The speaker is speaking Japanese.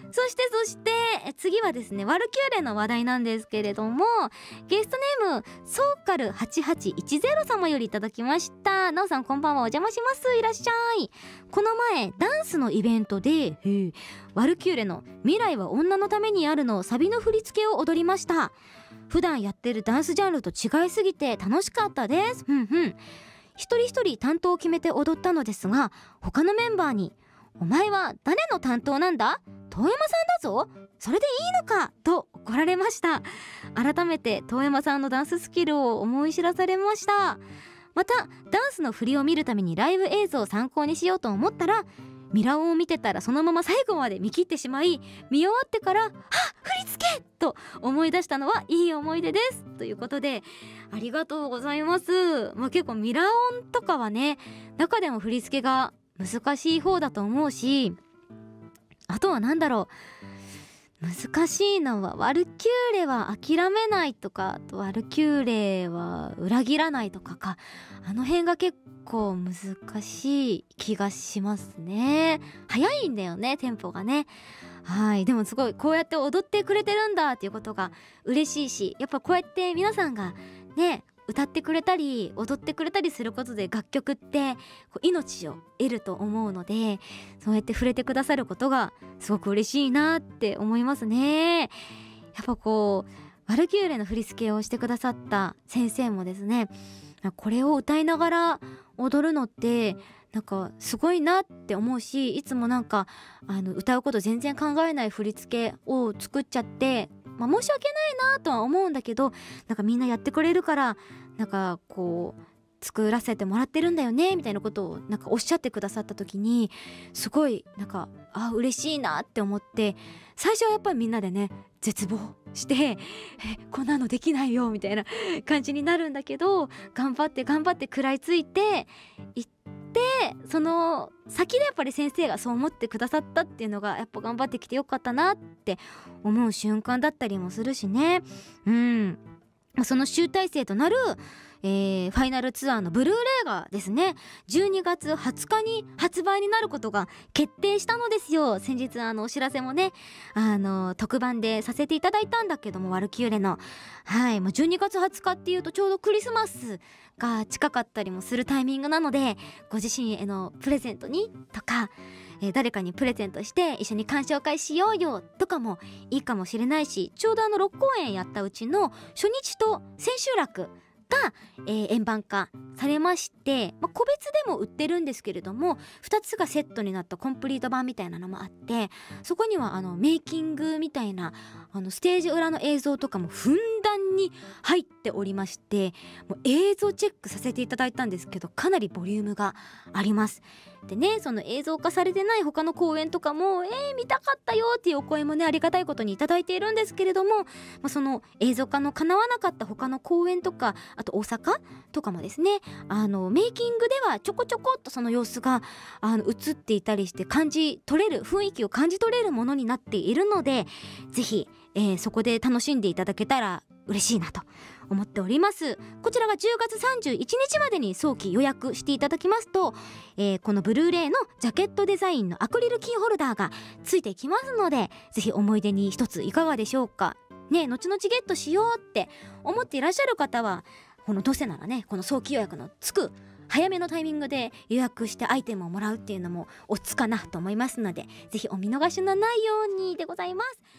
そして次はですね、ワルキューレの話題なんですけれども、ゲストネームソーカル8810様よりいただきました。なおさんこんばんは、お邪魔します。いらっしゃい。この前ダンスのイベントでワルキューレの未来は女のためにあるのサビの振り付けを踊りました。普段やってるダンスジャンルと違いすぎて楽しかったです。一人一人担当を決めて踊ったのですが、他のメンバーにお前は誰の担当なんだ、遠山さんだぞ、それでいいのかと怒られました。改めて遠山さんのダンススキルを思い知らされました。またダンスの振りを見るためにライブ映像を参考にしようと思ったら、ミラオを見てたらそのまま最後まで見切ってしまい、見終わってから振り付けと思い出したのはいい思い出ですということで、ありがとうございます。結構ミラオンとかはね、中でも振り付けが難しい方だと思うし、あとはなんだろう、難しいのはワルキューレは諦めないとか、あとワルキューレは裏切らないとかあの辺が結構難しい気がしますね。早いんだよね、テンポがね。はい、でもすごいこうやって踊ってくれてるんだっていうことが嬉しいし、やっぱこうやって皆さんがね歌ってくれたり踊ってくれたりすることで、楽曲ってこう命を得ると思うので、そうやって触れてくださることがすごく嬉しいなって思いますね。やっぱこうワルキューレの振り付けをしてくださった先生もですね、これを歌いながら踊るのってなんかすごいなって思うし、いつもなんか歌うこと全然考えない振り付けを作っちゃって、申し訳ないなとは思うんだけど、なんかみんなやってくれるからなんかこう作らせてもらってるんだよねみたいなことをなんかおっしゃってくださった時に、すごいなんか嬉しいなって思って、最初はやっぱりみんなでね絶望してこんなのできないよみたいな感じになるんだけど、頑張って食らいついていって、その先でやっぱり先生がそう思ってくださったっていうのが、やっぱ頑張ってきてよかったなって思う瞬間だったりもするしね。その集大成となる、ファイナルツアーのブルーレイがですね、12月20日に発売になることが決定したのですよ。先日お知らせもね特番でさせていただいたんだけども、ワルキューレの12月20日っていうとちょうどクリスマスが近かったりもするタイミングなので、ご自身へのプレゼントにとか、誰かにプレゼントして一緒に鑑賞会しようよとかもいいかもしれないし、ちょうど6公演やったうちの初日と千秋楽が、円盤化されまして、個別でも売ってるんですけれども、2つがセットになったコンプリート版みたいなのもあって、そこにはメイキングみたいなステージ裏の映像とかもふんだんに入っておりまして、もう映像チェックさせていただいたんですけど、かなりボリュームがあります。でね、その映像化されてない他の公演とかも見たかったよっていうお声もね、ありがたいことにいただいているんですけれども、その映像化の叶わなかった他の公演とか、あと大阪とかもですね、メイキングではちょこちょこっとその様子が映っていたりして、感じ取れる雰囲気を感じ取れるものになっているので、ぜひ、そこで楽しんでいただけたら嬉しいなと思っております。こちらが10月31日までに早期予約していただきますと、このブルーレイのジャケットデザインのアクリルキーホルダーがついてきますので、ぜひ思い出に一ついかがでしょうかね。後々ゲットしようって思っていらっしゃる方は、このどうせならね、この早期予約のつく早めのタイミングで予約してアイテムをもらうっていうのもおつかなと思いますので、ぜひお見逃しのないようにでございます。